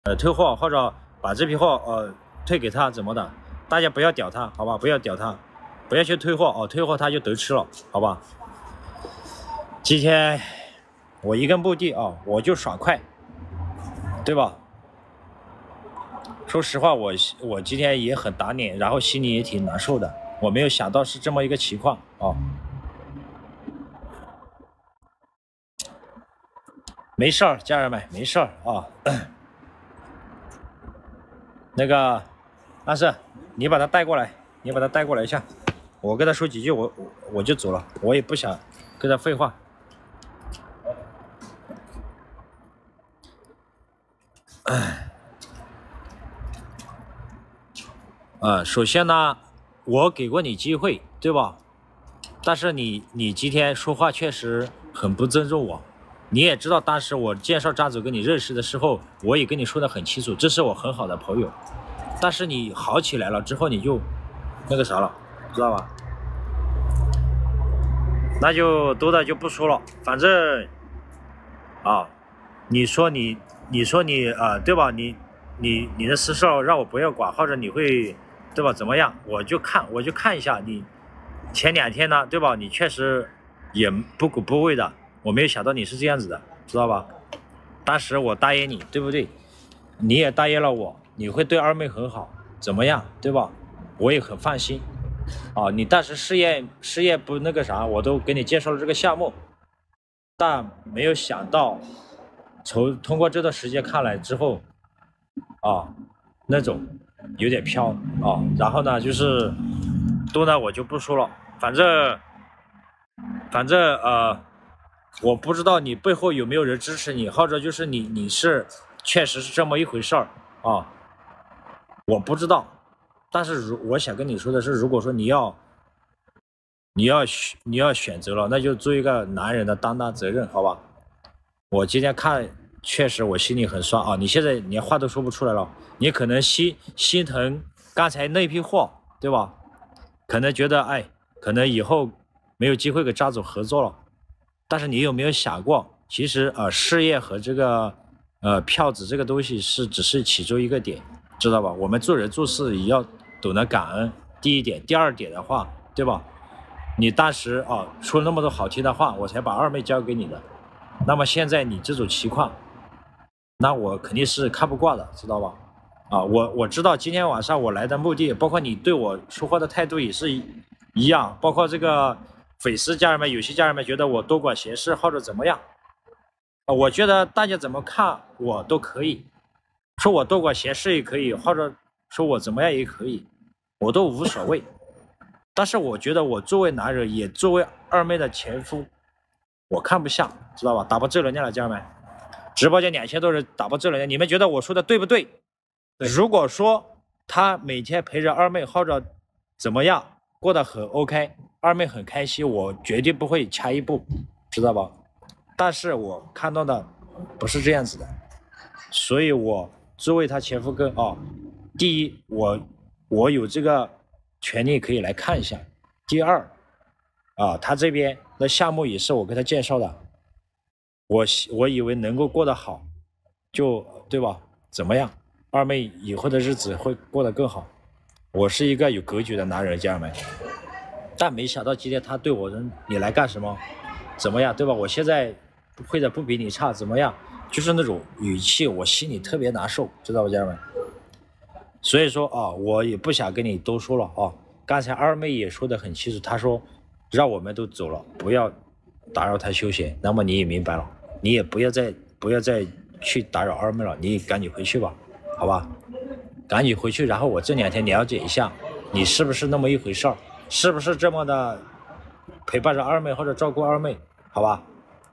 退货或者把这批货退给他怎么的，大家不要屌他，好吧？不要屌他，不要去退货哦，退货他就得吃了，好吧？今天我一个目的啊，我就爽快，对吧？说实话，我今天也很打脸，然后心里也挺难受的，我没有想到是这么一个情况啊。没事儿，家人们，没事儿啊。那个，但是你把他带过来，你把他带过来一下，我跟他说几句，我就走了，我也不想跟他废话。首先呢，我给过你机会，对吧？但是你今天说话确实很不尊重我。你也知道，当时我介绍张总跟你认识的时候，我也跟你说的很清楚，这是我很好的朋友。但是你好起来了之后，你就那个啥了，知道吧？那就多的就不说了，反正啊，你说你对吧？你的私事让我不要管，或者你会对吧？怎么样？我就看一下你前2天呢，对吧？你确实也不古不畏的，我没有想到你是这样子的，知道吧？当时我答应你，对不对？你也答应了我，你会对二妹很好，怎么样？对吧？我也很放心。啊，你当时试验不那个啥，我都给你介绍了这个项目，但没有想到，通过这段时间看来之后，啊，那种有点飘啊，然后呢就是多呢我就不说了，反正我不知道你背后有没有人支持你，或者就是你是确实是这么一回事儿啊，我不知道。但是我想跟你说的是，如果说你要选择了，那就做一个男人的担当责任，好吧？我今天看，确实我心里很酸啊！你现在连话都说不出来了，你可能心疼刚才那批货，对吧？可能觉得哎，可能以后没有机会跟张总合作了。但是你有没有想过，其实事业和这个票子这个东西只是其中一个点，知道吧？我们做人做事也要懂得感恩，第一点，第二点的话，对吧？你当时说了那么多好听的话，我才把二妹交给你的。那么现在你这种情况，那我肯定是看不惯的，知道吧？我知道今天晚上我来的目的，包括你对我说话的态度也是一样，包括这个粉丝家人们，有些家人们觉得我多管闲事或者怎么样，我觉得大家怎么看我都可以，说我多管闲事也可以，或者说我怎么样也可以，我都无所谓。但是我觉得我作为男人，也作为二妹的前夫，我看不下，知道吧？打破正能量了，家人们，直播间2000多人打破正能量，你们觉得我说的对不对？如果说他每天陪着二妹或者怎么样过得很 OK， 二妹很开心，我绝对不会掐一步，知道吧？但是我看到的不是这样子的，所以我作为他前夫哥第一，我有这个权利可以来看一下。第二，他这边的项目也是我给他介绍的，我以为能够过得好，就对吧？怎么样？二妹以后的日子会过得更好。我是一个有格局的男人，家人们。但没想到今天他对我人，你来干什么？怎么样？对吧？我现在会的不比你差，怎么样？就是那种语气，我心里特别难受，知道吧，家人们？所以说我也不想跟你多说了啊。刚才二妹也说得很清楚，她说让我们都走了，不要打扰她休闲。那么你也明白了，你也不要再去打扰二妹了，你也赶紧回去吧，好吧？赶紧回去，然后我这2天了解一下，你是不是那么一回事儿，是不是这么的陪伴着二妹或者照顾二妹，好吧？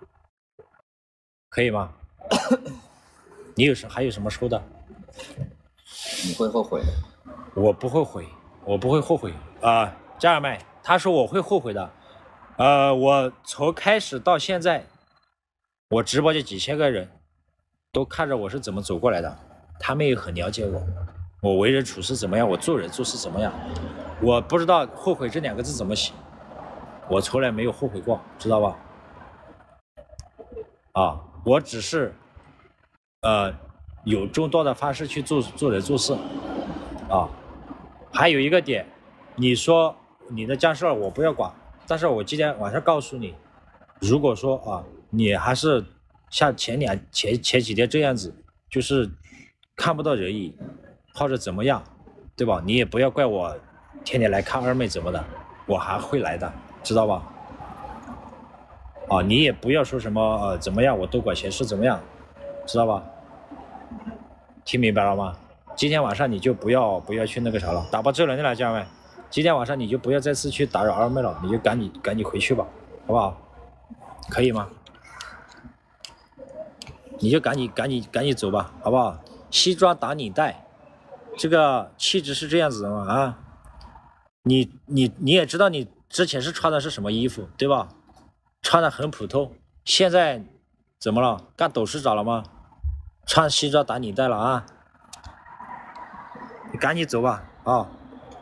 可以吗？你还有什么说的？ 你会后悔的。 我不会悔，我不会后悔家人们，他说我会后悔的。我从开始到现在，我直播间几千个人都看着我是怎么走过来的，他们也很了解我，我为人处事怎么样，我做人做事怎么样。我不知道后悔这2个字怎么写，我从来没有后悔过，知道吧？我只是有中道的方式去做人做事啊。还有一个点，你说你的家事我不要管，但是我今天晚上告诉你，如果说啊，你还是像前几天这样子，就是看不到人影，或者怎么样，对吧？你也不要怪我天天来看二妹怎么的，我还会来的，知道吧？啊，你也不要说什么怎么样，我多管闲事怎么样，知道吧？听明白了吗？今天晚上你就不要去那个啥了，打包这人了，家人们。今天晚上你就不要再次去打扰二妹了，你就赶紧回去吧，好不好？可以吗？你就赶紧走吧，好不好？西装打领带，这个气质是这样子的嘛啊？你也知道你之前是穿的是什么衣服，对吧？穿的很普通，现在怎么了？干董事长了吗？穿西装打领带了啊？你赶紧走吧啊！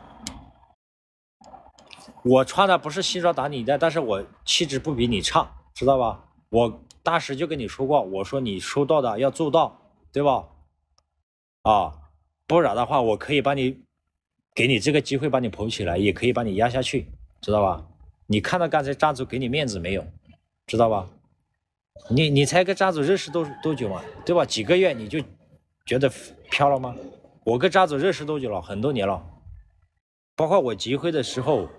我穿的不是西装打领带，但是我气质不比你差，知道吧？我当时就跟你说过，我说你说到的要做到，对吧？啊，不然的话，我可以给你这个机会把你捧起来，也可以把你压下去，知道吧？你看到刚才张总给你面子没有？知道吧？你才跟张总认识多久嘛，对吧？几个月你就觉得飘了吗？我跟张总认识多久了？很多年了，包括我结婚的时候，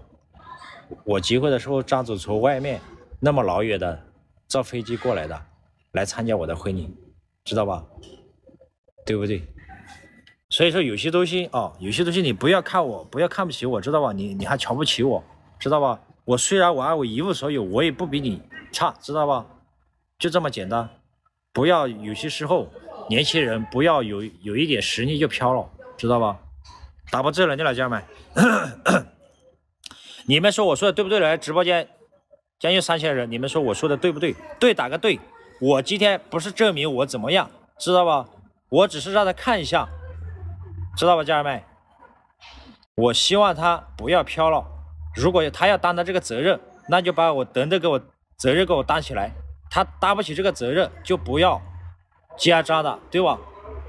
张总从外面那么老远的坐飞机过来的，来参加我的婚礼，知道吧？对不对？所以说有些东西啊，有些东西你不要看不起我，知道吧？你还瞧不起我，知道吧？我虽然我一无所有，我也不比你差，知道吧？就这么简单。不要有些时候年轻人不要有一点实力就飘了，知道吧？打不这人家了，家人们。你们说我说的对不对？来直播间将近3000人，你们说我说的对不对？对，打个对。我今天不是证明我怎么样，知道吧？我只是让他看一下，知道吧，家人们？我希望他不要飘了。如果他要担的这个责任，那就把我责任给我担起来。他担不起这个责任，就不要加渣的，对吧？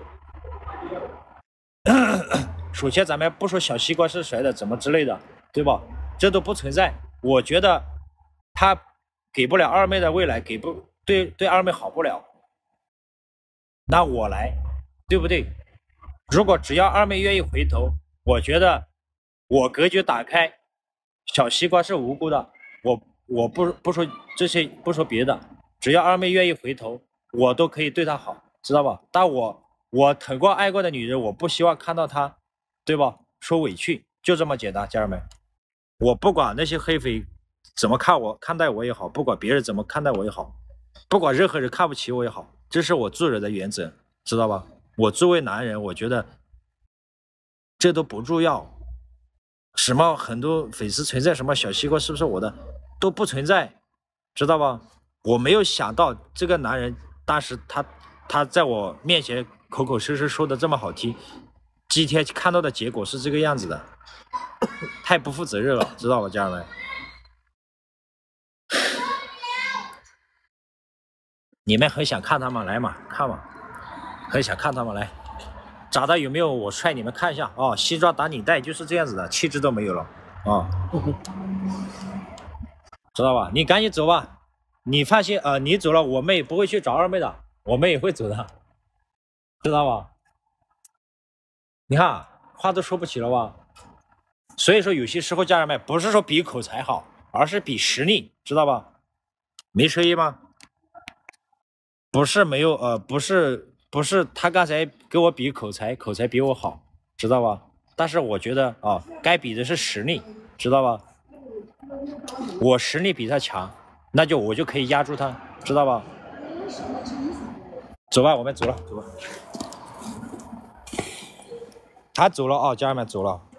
首先咱们不说小西瓜是谁的，怎么之类的，对吧？这都不存在。我觉得他给不了二妹的未来，对二妹好不了，那我来，对不对？如果只要二妹愿意回头，我觉得我格局打开，小西瓜是无辜的。我不说这些，不说别的，只要二妹愿意回头，我都可以对她好，知道吧？但我疼过爱过的女人，我不希望看到她，对吧？受委屈，就这么简单，家人们。我不管那些黑粉怎么看待我也好，不管别人怎么看待我也好，不管任何人看不起我也好，这是我做人的原则，知道吧？我作为男人，我觉得这都不重要。什么很多粉丝存在什么小西瓜是不是我的，都不存在，知道吧？我没有想到这个男人当时他在我面前口口声声说的这么好听，今天看到的结果是这个样子的，太不负责任了，知道吧，家人们？你们很想看他吗？来嘛，看嘛，很想看他们来。长得有没有我帅？你们看一下啊！西装打领带就是这样子的，气质都没有了啊！知道吧？你赶紧走吧，你放心啊！你走了，我妹不会去找二妹的，我妹也会走的，知道吧？你看话都说不起了吧？所以说有些时候家人们不是说比口才好，而是比实力，知道吧？没声音吗？不是没有不是他刚才跟我比口才比我好，知道吧？但是我觉得啊，该比的是实力，知道吧？我实力比他强，那我就可以压住他，知道吧？走吧，我们走了，走吧。他走了啊，家人们走了，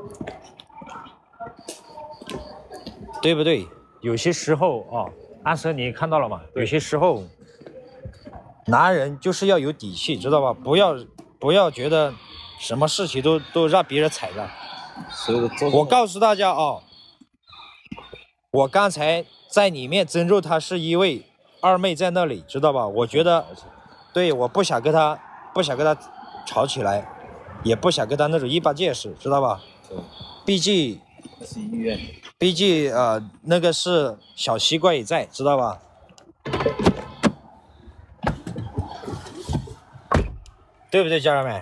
对不对？有些时候啊，安生你看到了吗？有些时候。男人就是要有底气，知道吧？不要觉得什么事情都让别人踩着。我告诉大家啊，我刚才在里面尊重他，是因为二妹在那里，知道吧？我觉得，对，我不想跟他不想跟他吵起来，也不想跟他那种一般见识，知道吧？ 对， 毕竟是医院。 毕竟那个是小西瓜也在，知道吧？对不对，家人们？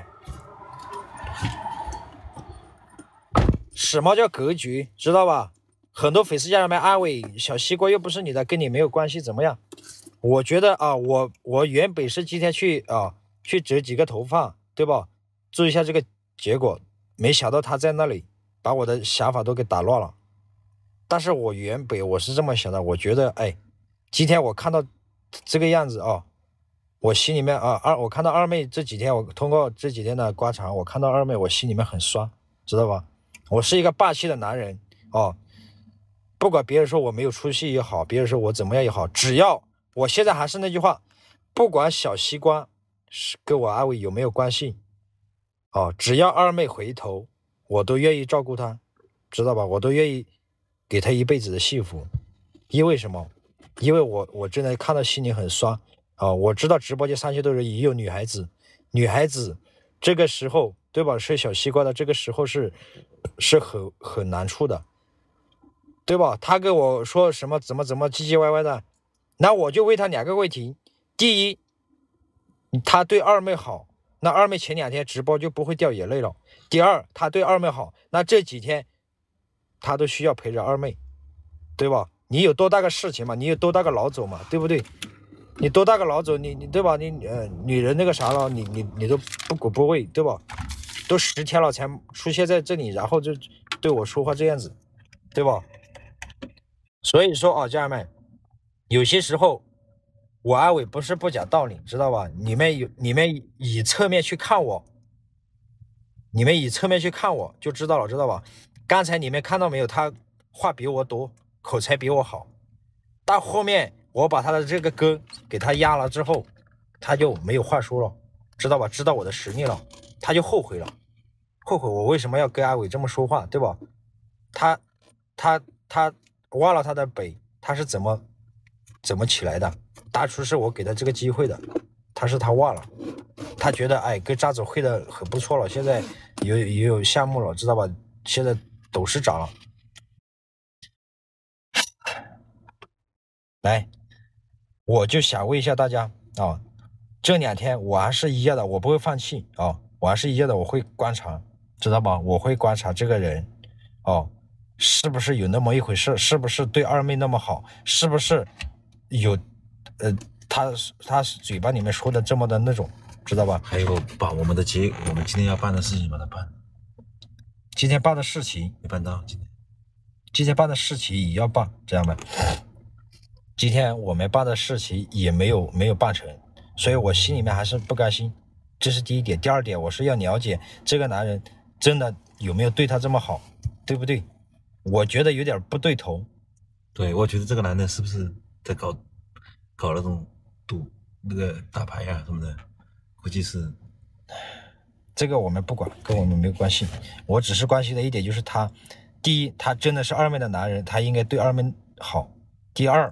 什么叫格局，知道吧？很多粉丝家人们安慰小西瓜又不是你的，跟你没有关系，怎么样？我觉得啊，我原本是今天去折几个头发，对吧？注意一下这个结果，没想到他在那里把我的想法都给打乱了。但是我原本我是这么想的，我觉得哎，今天我看到这个样子啊，我心里面我看到二妹这几天，我通过这几天的观察，我看到二妹，我心里面很酸，知道吧？我是一个霸气的男人哦，不管别人说我没有出息也好，别人说我怎么样也好，只要我现在还是那句话，不管小西瓜是跟我阿伟有没有关系哦，只要二妹回头，我都愿意照顾她，知道吧？我都愿意给她一辈子的幸福。因为什么？因为我真的看到心里很酸啊！我知道直播间30多人也有女孩子，女孩子这个时候对吧？是小西瓜的这个时候是很难处的，对吧？他跟我说什么怎么唧唧歪歪的，那我就问他2个问题：第一，他对二妹好，那二妹前2天直播就不会掉眼泪了；第二，他对二妹好，那这几天他都需要陪着二妹，对吧？你有多大个事情嘛？你有多大个老走嘛？对不对？你多大个老走？你对吧？你女人那个啥了，你都不顾不问，对吧？都10天了才出现在这里，然后就对我说话这样子，对吧？所以说啊，家人们，有些时候我阿伟不是不讲道理，知道吧？你们以侧面去看我，你们以侧面去看我就知道了，知道吧？刚才你们看到没有？他话比我多，口才比我好，但后面我把他的这个根给他压了之后，他就没有话说了，知道吧？知道我的实力了，他就后悔了，后悔我为什么要跟阿伟这么说话，对吧？他忘了他的本，他是怎么起来的？当初是我给他这个机会的，他忘了，他觉得哎跟张总会的很不错了，现在也有项目了，知道吧？现在董事长了。来，我就想问一下大家啊，这2天我还是一样的，我不会放弃啊，我还是一样的，我会观察，知道吧？我会观察这个人哦，是不是有那么一回事？是不是对二妹那么好？是不是有他嘴巴里面说的这么的那种，知道吧？ 还有把我们今天要办的事情把它办， 今天办的事情没办到， 今天办的事情也要办，这样吧？今天我们办的事情也没有办成，所以我心里面还是不甘心，这是第一点。第二点，我是要了解这个男人真的有没有对他这么好，对不对？我觉得有点不对头。 对，我觉得这个男的是不是在搞那种那个打牌呀什么的，估计是。 这个我们不管，跟我们没有关系。我只是关心的一点就是他，第一，他真的是二妹的男人，他应该对二妹好。第二，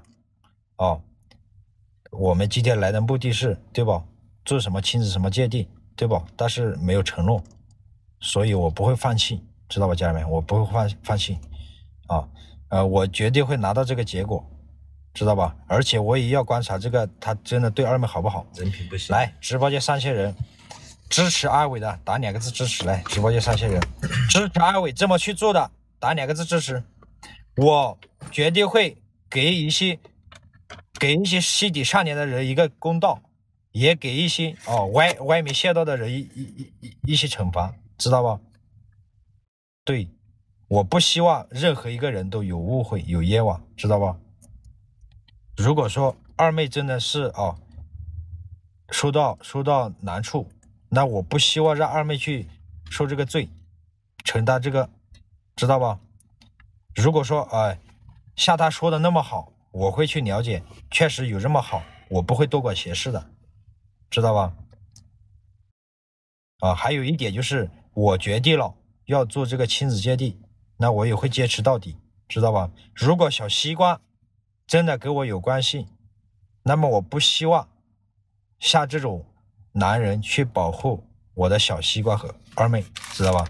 我们今天来的目的是，对吧？做什么亲子什么鉴定，对吧？但是没有承诺，所以我不会放弃，知道吧，家人们？我不会放弃啊，我绝对会拿到这个结果，知道吧？而且我也要观察这个他真的对二妹好不好， 人品不行。 来，直播间3000人支持阿伟的打2个字支持，来，直播间3000人支持阿伟这么去做的打2个字支持，我绝对会给一些心底善良的人一个公道，也给一些歪门邪道的人一些惩罚，知道吧？对，我不希望任何一个人都有误会有冤枉，知道吧？如果说二妹真的是受到难处，那我不希望让二妹去受这个罪，承担这个，知道吧？如果说像他说的那么好，我会去了解，确实有这么好，我不会多管闲事的，知道吧？还有一点就是我决定了要做这个亲子鉴定，那我也会坚持到底，知道吧？如果小西瓜真的跟我有关系，那么我不希望像这种男人去保护我的小西瓜和二妹，知道吧？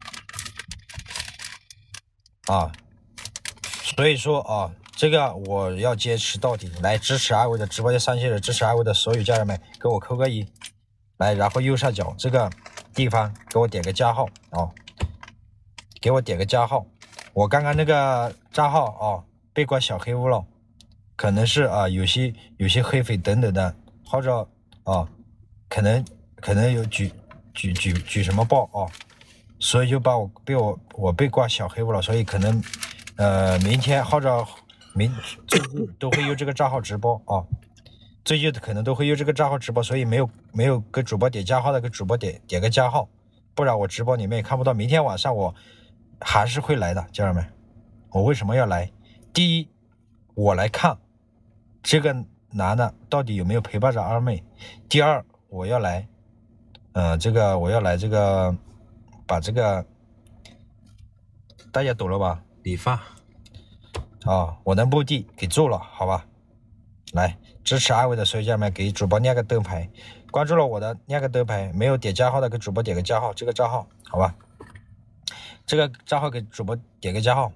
啊，所以说啊，这个我要坚持到底。来支持阿伟的直播间上线人，支持阿伟的所有家人们，给我扣个1。来，然后右上角这个地方给我点个加号啊，给我点个加号。我刚刚那个账号啊被关小黑屋了，可能是啊有些黑粉等等的，或者啊可能有举什么报啊，所以就把我被挂小黑屋了，所以可能明天或者最近都会有这个账号直播啊，最近可能都会有这个账号直播，所以没有给主播点加号的，给主播点个加号，不然我直播里面也看不到。明天晚上我还是会来的，家人们。我为什么要来？第一，我来看这个男的到底有没有陪伴着二妹；第二，我要来，我要来这个把这个大家懂了吧？ 理发啊，我的目的给做了，好吧？来支持阿伟的所有家人们，给主播亮个灯牌，关注了我的亮个灯牌，没有点加号的给主播点个加号，这个账号好吧？这个账号给主播点个加号，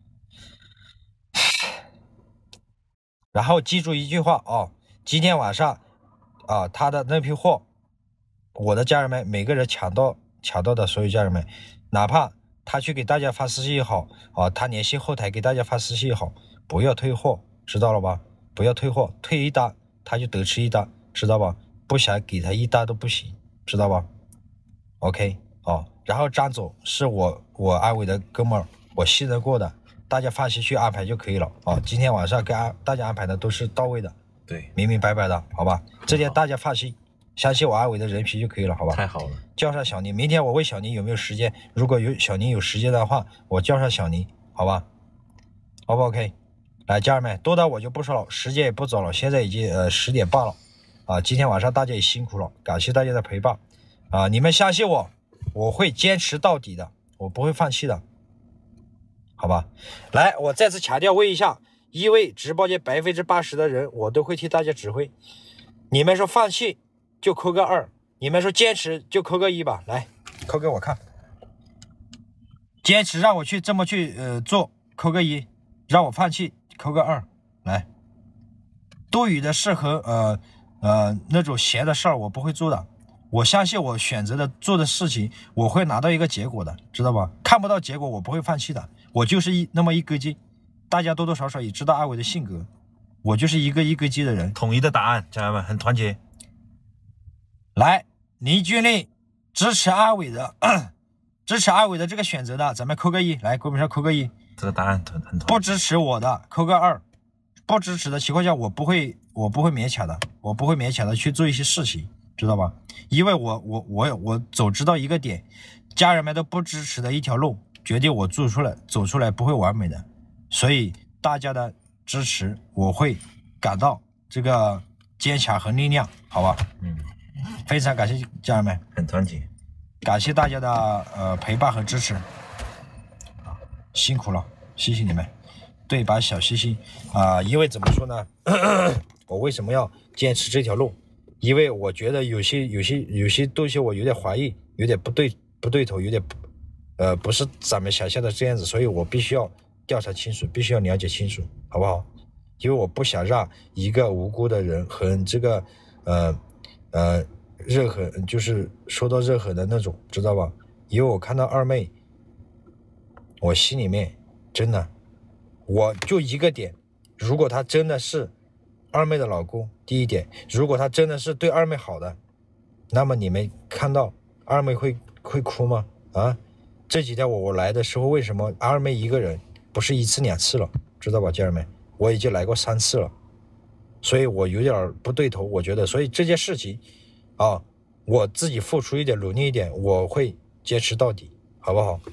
然后记住一句话哦，今天晚上啊，他的那批货，我的家人们每个人抢到的所有家人们，哪怕他去给大家发私信也好啊，他联系后台给大家发私信也好，不要退货，知道了吧？不要退货，退一单他就得吃一单，知道吧？不想给他一单都不行，知道吧 ？OK 哦，然后张总是我阿伟的哥们儿，我信得过的，大家放心去安排就可以了啊。今天晚上给大家安排的都是到位的， 对， 明明白白的，好吧？这点大家放心，相信我阿伟的人品就可以了，好吧？ 太好了， 叫上小宁，明天我问小宁有没有时间，如果小宁有时间的话，我叫上小宁，好吧？好不 OK？ 来，家人们，多的我就不说了，时间也不早了，现在已经10点半了啊！今天晚上大家也辛苦了，感谢大家的陪伴啊！你们相信我，我会坚持到底的，我不会放弃的，好吧？来，我再次强调问一下，因为直播间80%的人，我都会替大家指挥。你们说放弃就扣个2，你们说坚持就扣个1吧，来，扣给我看。坚持让我去这么去做，扣个1；让我放弃，扣个2。来，多余的事和那种闲的事儿我不会做的。我相信我选择的做的事情，我会拿到一个结果的，知道吧？看不到结果我不会放弃的，我就是那么一根筋。大家多多少少也知道阿伟的性格，我就是一个根筋的人。 统一的答案，家人们很团结。 来，倪军令支持阿伟的支持阿伟的这个选择的，咱们扣个1，来公屏上扣个1。 这个答案很团结。 不支持我的扣个2，不支持的情况下我不会勉强的，我不会勉强的去做一些事情，知道吧？因为我总知道一个点，家人们都不支持的一条路，决定我走出来不会完美的，所以大家的支持我会感到这个坚强和力量，好吧？非常感谢家人们， 很团结， 感谢大家的陪伴和支持，辛苦了，谢谢你们。对，把小星星因为怎么说呢？我为什么要坚持这条路？因为我觉得有些东西我有点怀疑，有点不对头，有点不是咱们想象的这样子，所以我必须要调查清楚，必须要了解清楚，好不好？因为我不想让一个无辜的人和这个任何就是说到任何的那种，知道吧？因为我看到二妹，我心里面真的，我就一个点，如果他真的是二妹的老公，第一点，如果他真的是对二妹好的，那么你们看到二妹会哭吗？啊，这几天我来的时候，为什么二妹一个人不是1次2次了，知道吧，家人们？我已经来过3次了，所以我有点不对头，我觉得，所以这件事情啊，我自己付出一点，努力一点，我会坚持到底，好不好？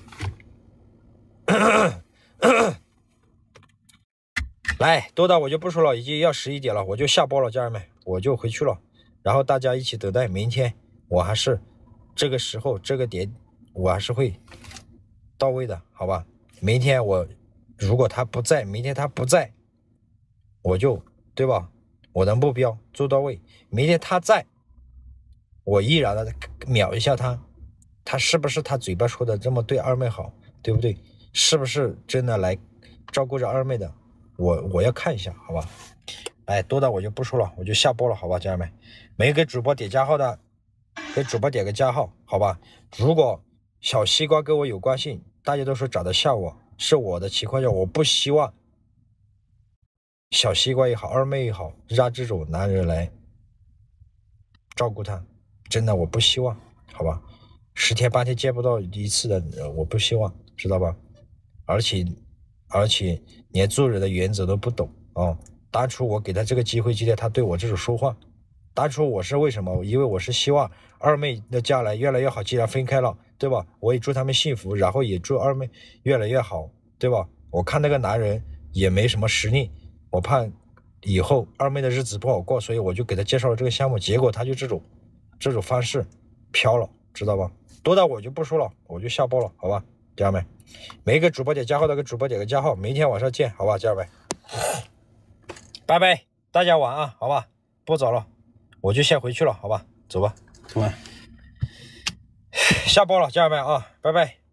来，多的我就不说了，已经要11点了，我就下播了，家人们，我就回去了。然后大家一起等待明天，我还是这个时候这个点，我还是会到位的，好吧？明天如果他不在，明天他不在，我就对吧？我的目标做到位。明天他在， 我依然的秒一下他，他是不是他嘴巴说的这么对二妹好，对不对？是不是真的来照顾着二妹的？我要看一下，好吧？哎，多的我就不说了，我就下播了，好吧，家人们，没给主播点加号的，给主播点个加号，好吧？如果小西瓜跟我有关系，大家都说长得像我，是我的情况下，我不希望小西瓜也好，二妹也好，让这种男人来照顾她，真的我不希望，好吧？10天8天见不到一次的，我不希望，知道吧？而且连做人的原则都不懂啊！当初我给他这个机会，今天他对我这种说话，当初我是为什么？因为我是希望二妹的将来越来越好，既然分开了，对吧？我也祝他们幸福，然后也祝二妹越来越好，对吧？我看那个男人也没什么实力，我怕以后二妹的日子不好过，所以我就给他介绍了这个项目，结果他就这种方式飘了，知道吧？多的我就不说了，我就下播了，好吧，家人们，每个主播点加号的给主播点个加号，明天晚上见，好吧，家人们，拜拜，大家晚安，好吧，不早了，我就先回去了，好吧，走吧， 走吧， 下播了，家人们啊，拜拜。